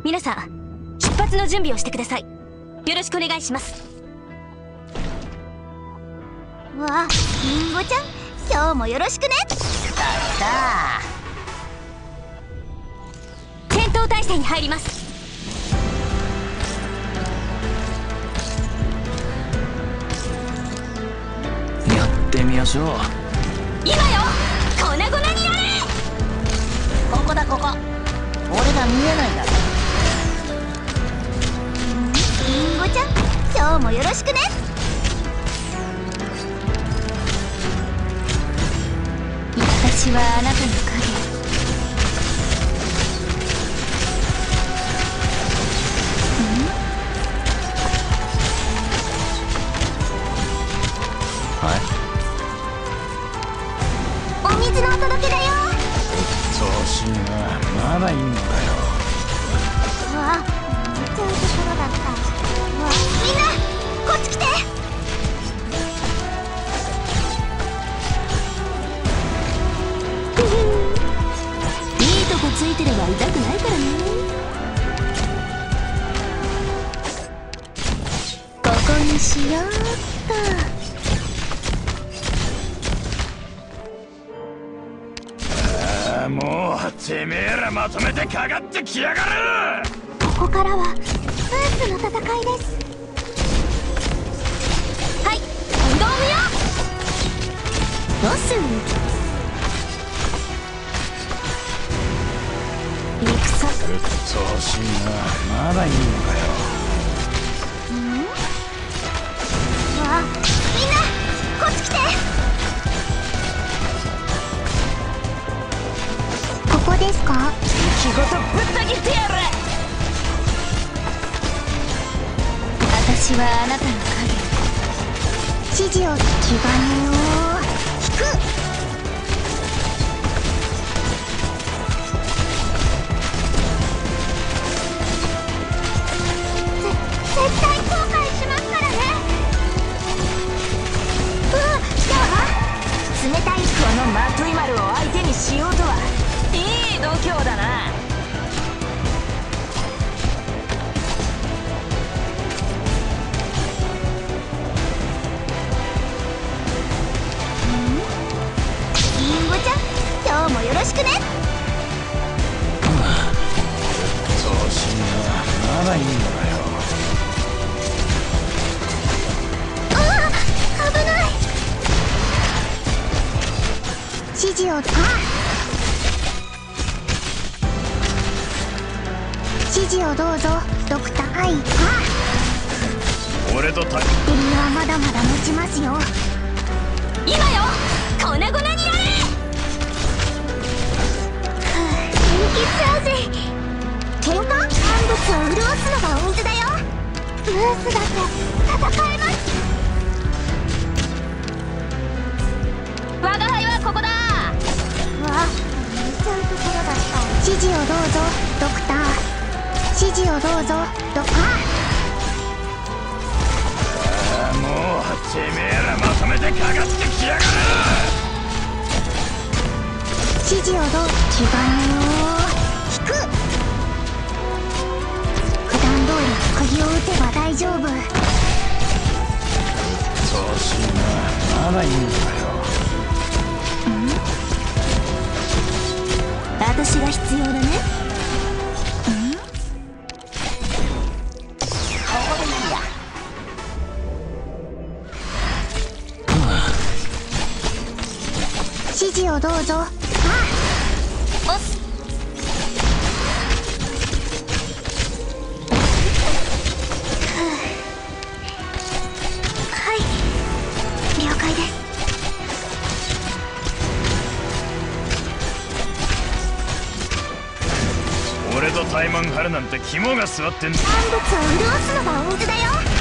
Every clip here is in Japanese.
皆さん出発の準備をしてください。よろしくお願いします。 わあ、りんごちゃん、今日もよろしくね。 戦闘態勢に入ります。 やってみましょう。 今よ、粉々になれ。 ここだここ。俺が見えないだろ。りんごちゃん、今日もよろしくね。 私はあなたの影。 はい。 お水のお届けだよ。 調子いいな。まだいいのかよ。 うわ、見ちゃうところだった。うわ、みんなこっち来て。 いいとこついてれば痛くないからね。ここにしようっと。 もうてめえらまとめてかかってきやがる。 ここからはブースの戦いです。 はい、運動無用。ボス戦。 うっとうしいな。まだいいのかよ。 うわ、みんなこっち来て。ここですか？ 気ごとぶった切ってやる。私はあなたの影。 指示を気兼ねを引く。絶対後悔しますからね。来たわ。冷たいこのマトイマルを相手にしようとはいい度胸だな。 りんごちゃん、今日もよろしくね。 調子いいな。まだいいのかよ。 危ない。指示を指示をどうぞ、ドクターアイ。 俺とタイエリはまだまだ持ちますよ。 今よ、粉々になれ。 人気しちゃうぜ。喧嘩？産物を潤すのがお水だよ。ブースだって戦えます。 我が輩はここだ。 うわ、見ちゃうところだった。指示をどうぞ、ドクター。指示をどうぞ、ドクター。 もうてめえらまとめてかかってきやがる。 指示をどう気兼ねを引く。普段通り釘を打てば大丈夫。 調子いいな。まだいいのかよ。 私が必要だね。 指示をどうぞ。 おっす。 はい、了解です。 俺とタイマン張るなんて肝が据わってんだ。 産物を潤すのがお水だよ。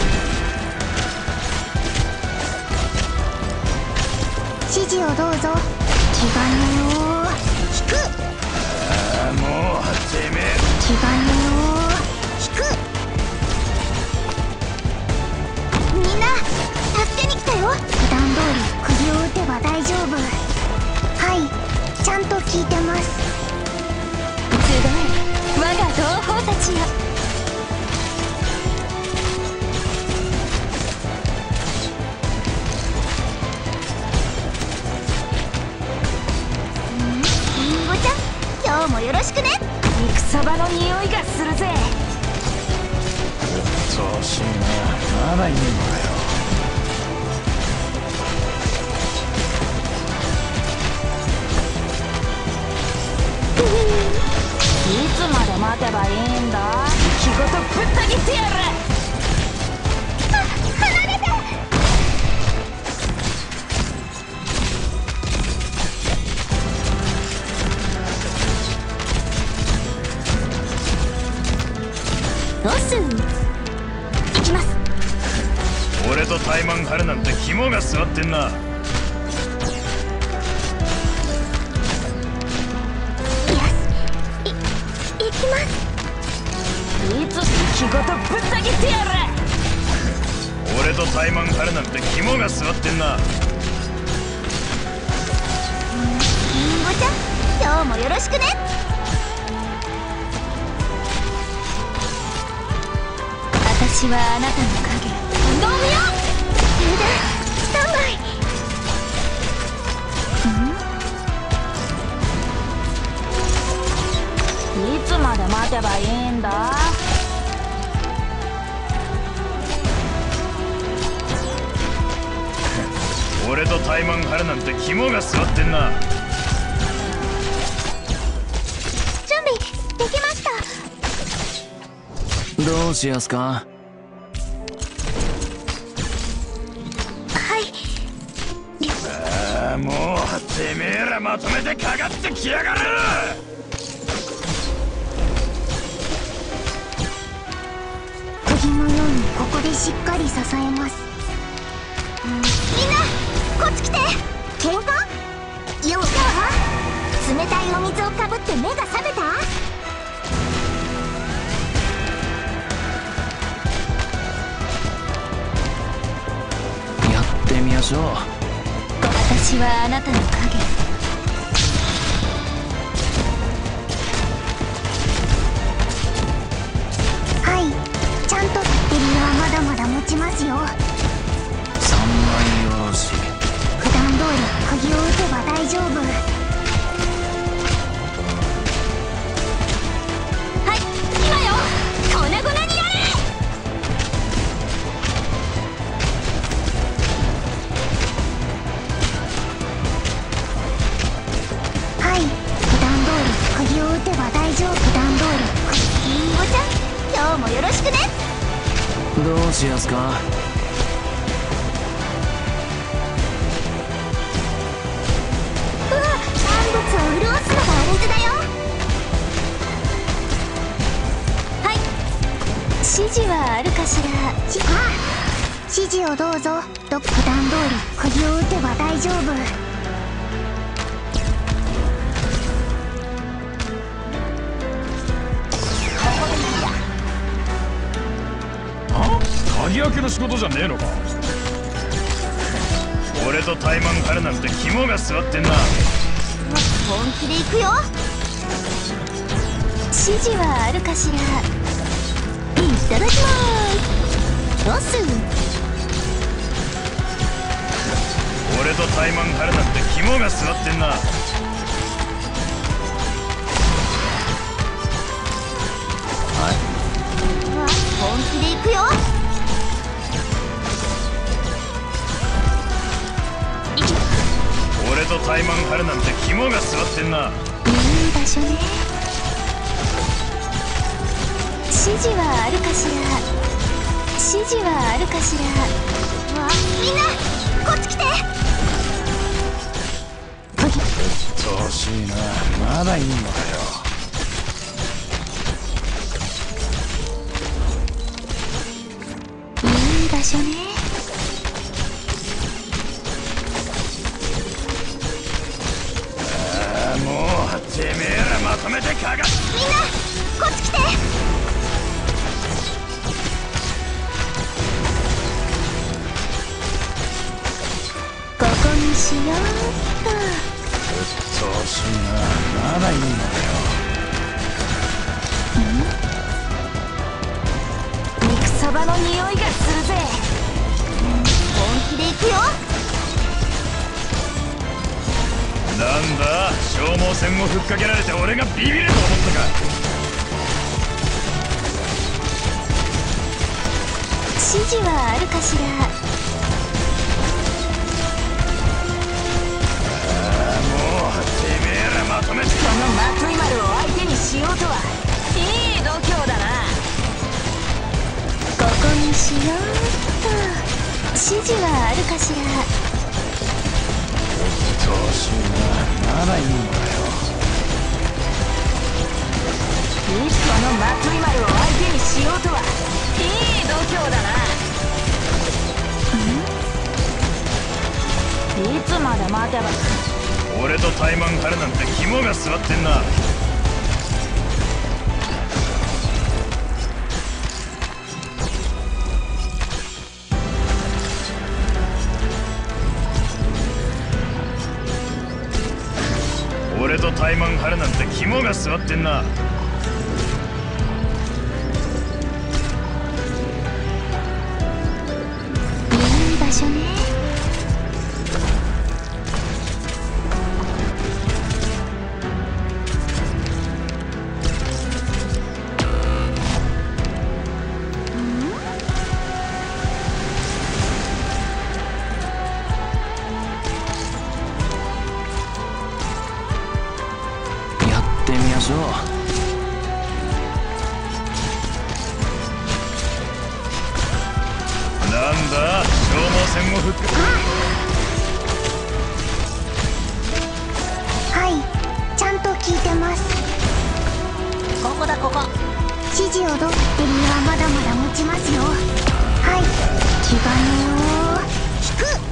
指示をどうぞ。気兼ねを引く。 もうてめえ気兼ねを引く。みんな助けに来たよ。普段通り釘を打てば大丈夫。はい、ちゃんと聞いてます。 すごい、我が同胞たちよ。 ろしくね。 肉サバの匂いがするぜ。 調子いいな。まだいいのかよ。 いつまで待てばいいんだ。気ごとぶった切ってやる。 離れて。ロス行きます。 俺とタイマン張るなんて肝が据わってんな。 よし、行きます。 いつ気ごとぶった切ってやる。 俺とタイマン張るなんて肝が据わってんな。 リンゴちゃん、今日もよろしくね。 私はあなたの影。 どうよ。充電スタンバイ。 いつまで待てばいいんだ。 俺とタイマン張るなんて肝が据わってんな。 準備できました。 どうしやすか。 はい。 ああ、もうてめえらまとめてかかってきやがる。 釘のようにここでしっかり支えます。みんなこっち来て。喧嘩よう冷たいお水をかぶって目が覚めた。 やってみましょう。 私はあなたの影。 はい、ちゃんとバッテリーはまだまだ持ちますよ。 3枚よろし。 普段通り釘を打てば大丈夫。 はい、今よ。粉々になれ。 はい、普段通り釘を打てば大丈夫。普段通り。リンゴちゃん、今日もよろしくね。 どうしやすか。 うわ、万物を潤すのがお水だよ。 はい、指示はあるかしら。 指示をどうぞ。普段通り釘を打てば大丈夫。 鍵開けの仕事じゃねえのか。俺とタイマン張るなんて肝が据わってんな。 本気で行くよ。 指示はあるかしら。 いただきます。ロス。 俺とタイマン張るなんて肝が据わってんな。 本気で行くよ。 俺とタイマン張るなんて肝が据わってんな。 いい場所ね。指示はあるかしら。指示はあるかしら。 みんなこっち来て。 調子いいな。まだいいのかよ。 いい場所ね。 ああ、もうてめえらまとめてかかっ。 みんなこっち来て。 ここにしようっと。 調子いいな。まだいいのかよ。 肉サバの匂いがするぜ。 本気で行くよ。 なんだ、消耗戦をふっかけられて俺がビビると思ったか。 指示はあるかしら。 もうてめえらまとめてこのマトイマルを相手にしようとは。いい度胸だな。 ここにしようっと。指示はあるかしら。 調子がまだいいのかよ。 このマトイマルを相手にしようとは。いい度胸だな。いつまで待てば。 俺とタイマン張るなんて肝が据わってんな。俺とタイマン張るなんて肝が据わってんな。 いい場所ね。 やってみましょう。 なんだ、消耗戦をふっか。 はい、ちゃんと聞いてます。 ここだここ。 指示をどバッテリーはまだまだ持ちますよ。はい、気兼ねを引く。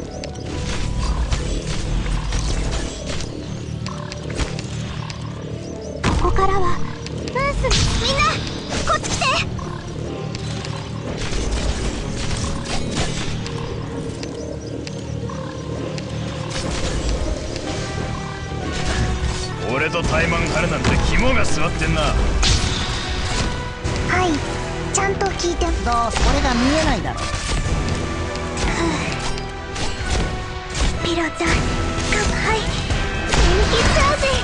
ここからはブース、みんなこっち来て。 俺とタイマン張るなんて肝が据わってんな。 はい、ちゃんと聞いて。 どうそれが見えないだろ。 ピロちゃん、乾杯。人気チャージ。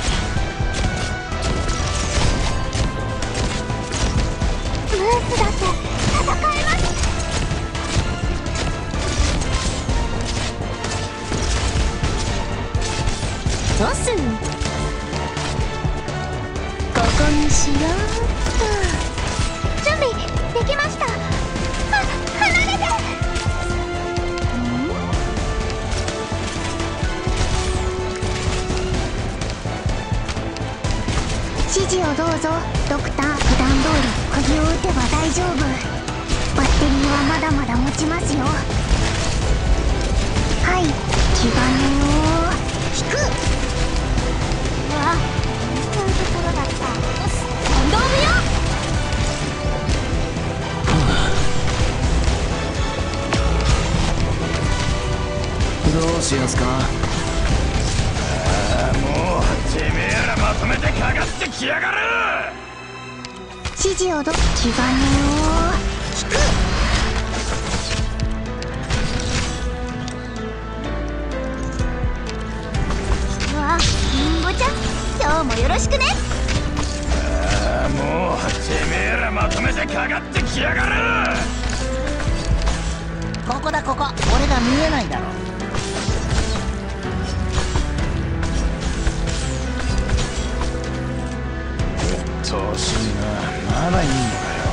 ムースだって戦えます。 トス。ここにしようっと。 準備できました。離れて。指示をどうぞ。ドクター、普段通り釘を打てば大丈夫。バッテリーはまだまだ持ちますよ。はい、気兼ねを引く。あ、そういうところだった。今度見よどうしやすか。 もうてめえらまとめてかかってきやがる。 指示を気兼ねを引く。うわ、リンゴちゃん、今日もよろしくね。 もうてめえらまとめてかかってきやがる。 ここだここ。俺が見えないだろ。 調子がまだいいのかよ。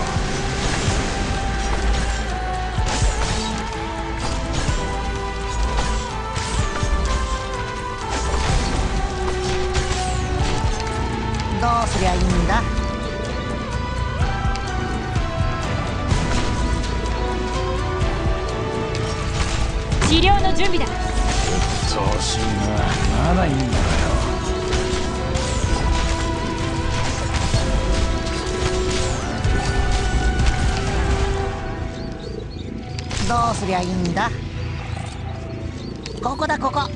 どうすりゃいいんだ。 治療の準備だ。 調子がまだいいのかよ。 どうすりゃいいんだ。ここだここ。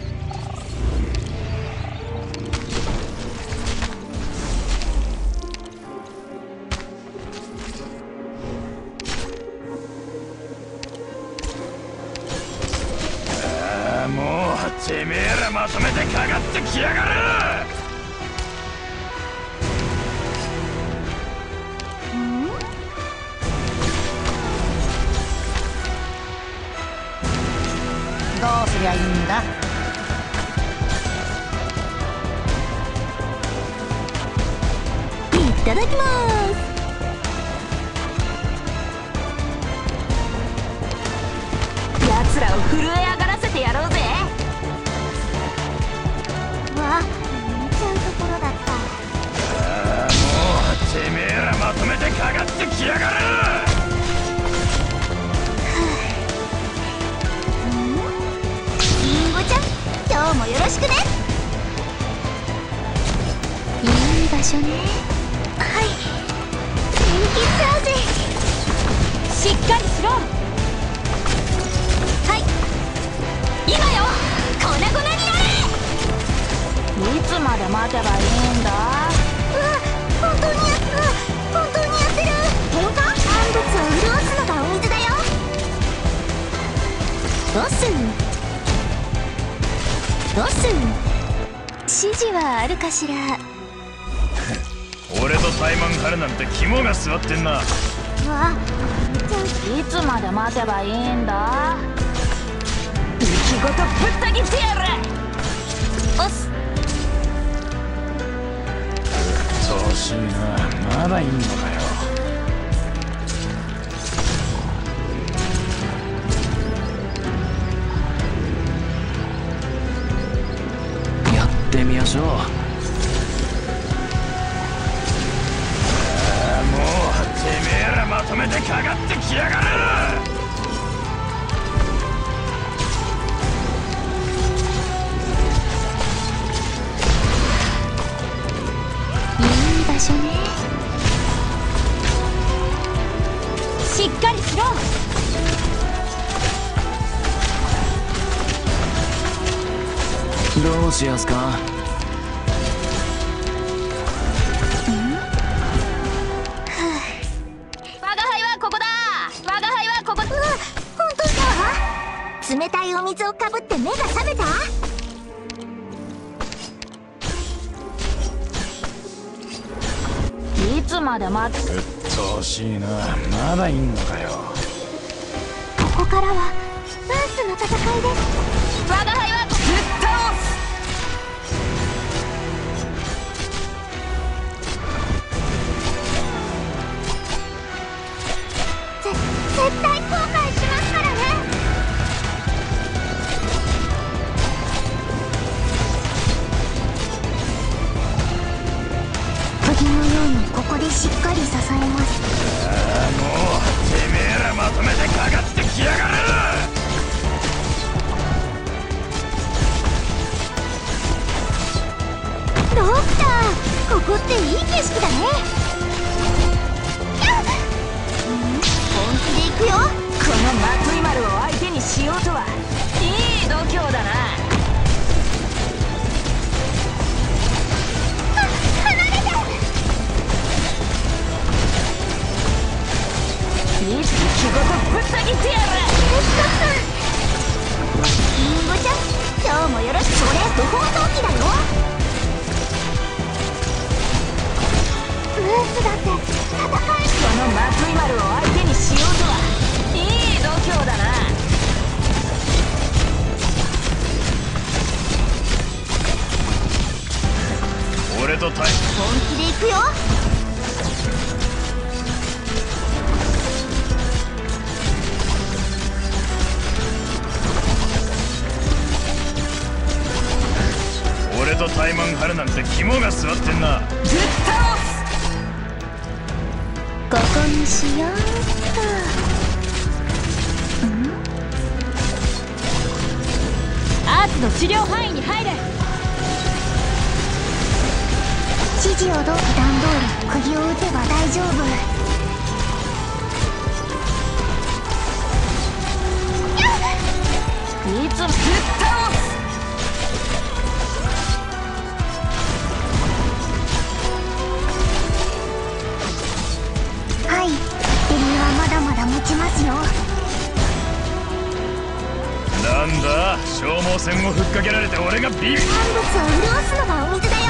もうてめえらまとめてかかってきやがる。 どうすりゃいいんだ。 いただきます。 奴らを震え上がらせてやろうぜ。 わあ、寝ちゃうところだった。 もうてめえらまとめてかかってきやがる。 リンゴちゃん、今日もよろしくね。 いい場所ね。 はい、元気っちゃうぜ。 しっかりしろ。 はい、 今よ、粉々になれ。いつまで待てばいいんだ。 うわ、本当にやってる。変化？万物を潤すのがお水だよ。 ボス指示はあるかしら。 俺とタイマン張るなんて肝が据わってんな。 うわ、寝ちゃう。 いつまで待てばいいんだ。息ごとぶった切ってやる。 オス。 調子いいな。まだいんのかよ。 やってみましょう。 もうてめえらまとめてかかってきやがる。 いい場所ね。 しっかりしろ。 どうしやすか。 我が輩はここだ。我が輩はここ。 うわ、本当だ。冷たいお水をかぶって目が覚めた。 いつまで待って。 うっとうしいな。まだいんのかよ。 ここからはダンスの戦いです。 我が輩はぶっ倒す。 絶対後悔しますからね。釘のようにここでしっかり支えます。 もうてめえらまとめてかかってきやがる。 ドクター、ここっていい景色だね。本気で行くよ。 このまとい丸を相手にしようとは。いい度胸だな。 離れて。 息ごとぶった切ってやる。 リンゴちゃん、今日もよろしく。それ不法投棄だよ。ブースだって戦い。 このまとい丸を相手にしようとは。いい度胸だな。 俺とタイ本気で行くよ。 俺とタイマン張るなんて肝が据わってんな。 ぶっ倒す。 ここにしようっアーツの治療範囲に入れ。 指示を普段通り釘を打てば大丈夫。 いつもぶっ倒す。 はい、敵はまだまだ持ちますよ。 なんだあ消耗戦をふっかけられて俺がビビ。 産物を潤すのがお水だよ。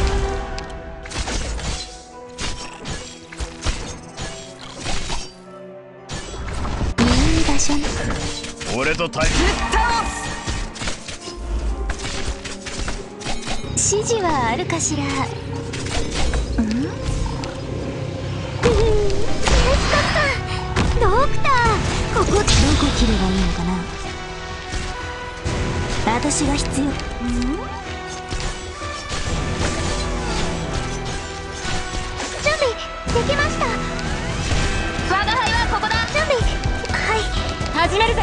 いい場所ね。 俺と対指示はあるかしら。 ドクター、ここどこ切ればいいのかな。私が必要。準備できました。 我が輩はここだ。 準備はい。 始めるぜ。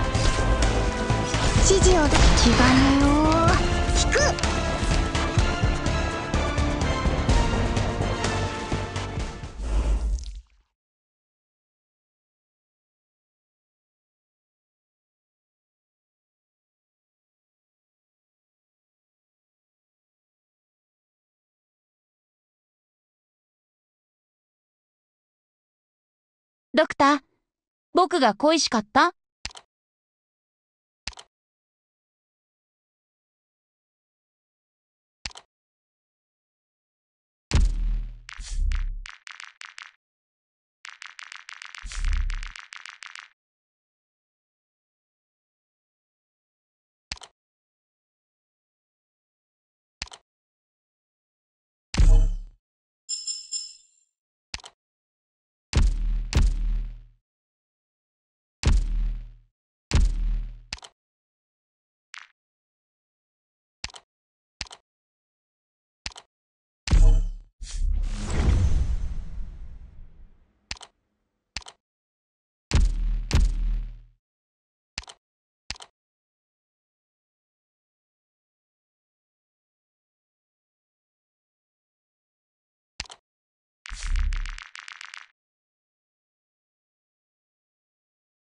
指示を気兼ねを引く。 ドクター、僕が恋しかった？